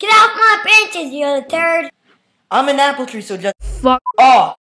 Get off my benches, you turd! I'm an apple tree, so just Fuck off.